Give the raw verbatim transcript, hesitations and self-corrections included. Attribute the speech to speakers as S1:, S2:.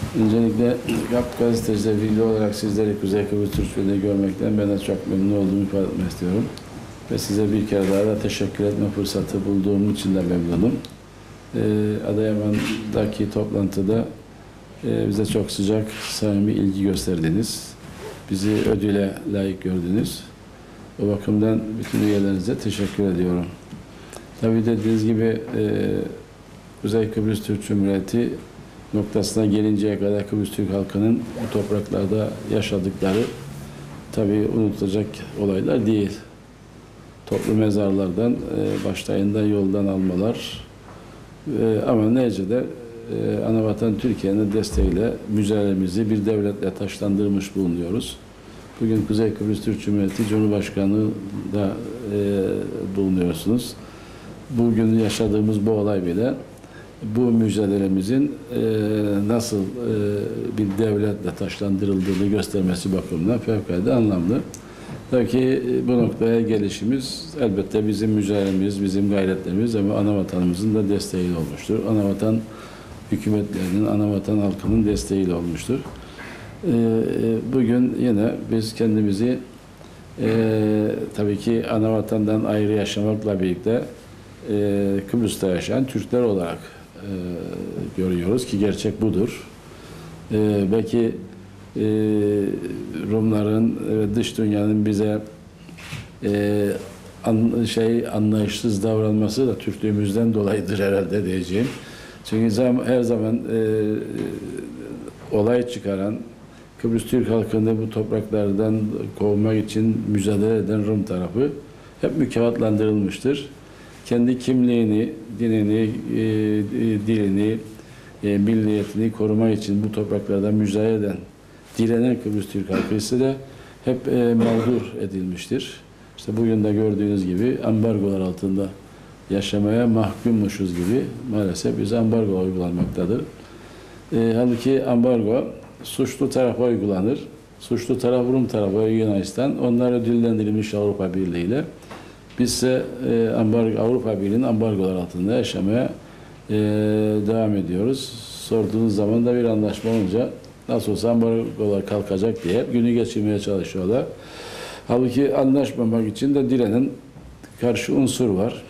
S1: Öncelikle G A P gazetecileri birliği olarak sizleri Kuzey Kıbrıs Türkçe'de görmekten ben de çok memnun olduğumu ifade etmek istiyorum. Ve size bir kere daha da teşekkür etme fırsatı bulduğum için de memnunum. Ee, Adıyaman'daki toplantıda e, bize çok sıcak, samimi ilgi gösterdiniz. Bizi ödüle layık gördünüz. O bakımdan bütün üyelerinize teşekkür ediyorum. Tabii dediğiniz gibi e, Kuzey Kıbrıs Türk Cumhuriyeti noktasına gelinceye kadar Kıbrıs Türk halkının bu topraklarda yaşadıkları tabii unutulacak olaylar değil. Toplu mezarlardan, e, başlayında yoldan almalar e, ama neticede e, Anavatan Türkiye'nin desteğiyle mücadelemizi bir devletle taşlandırmış bulunuyoruz. Bugün Kuzey Kıbrıs Türk Cumhuriyeti Cumhurbaşkanı da e, bulunuyorsunuz. Bugün yaşadığımız bu olay bile bu mücadelemizin e, nasıl e, bir devletle taşlandırıldığını göstermesi bakımından fevkalade anlamlı. Tabii ki bu noktaya gelişimiz elbette bizim mücadelemiz, bizim gayretlerimiz ama anavatanımızın da desteğiyle olmuştur. Anavatan hükümetlerinin, anavatan halkının desteğiyle olmuştur. E, bugün yine biz kendimizi e, tabii ki anavatandan ayrı yaşamakla birlikte e, Kıbrıs'ta yaşayan Türkler olarak e, görüyoruz ki gerçek budur. E, belki e, Rumların ve dış dünyanın bize e, an, şey anlayışsız davranması da Türklüğümüzden dolayıdır herhalde diyeceğim. Çünkü zam, her zaman e, olay çıkaran, Kıbrıs Türk halkını bu topraklardan kovmak için mücadele eden Rum tarafı hep mükafatlandırılmıştır. Kendi kimliğini, dinini, e, dilini, e, milliyetini korumak için bu topraklardan mücadele eden, direnen Kıbrıs Türk halkı ise de hep e, mağdur edilmiştir. İşte bugün de gördüğünüz gibi ambargolar altında yaşamaya mahkummuşuz gibi maalesef bize ambargo uygulanmaktadır. E, halbuki ambargo suçlu tarafa uygulanır. Suçlu taraf Rum tarafı Yunanistan. Onlar ödüllendirilmiş Avrupa Birliği ile. Biz ise e, ambargo, Avrupa Birliği'nin ambargolar altında yaşamaya e, devam ediyoruz. Sorduğunuz zaman da bir anlaşma olunca nasıl olsa ambargolar kalkacak diye günü geçirmeye çalışıyorlar. Halbuki anlaşmamak için de direnen karşı unsur var.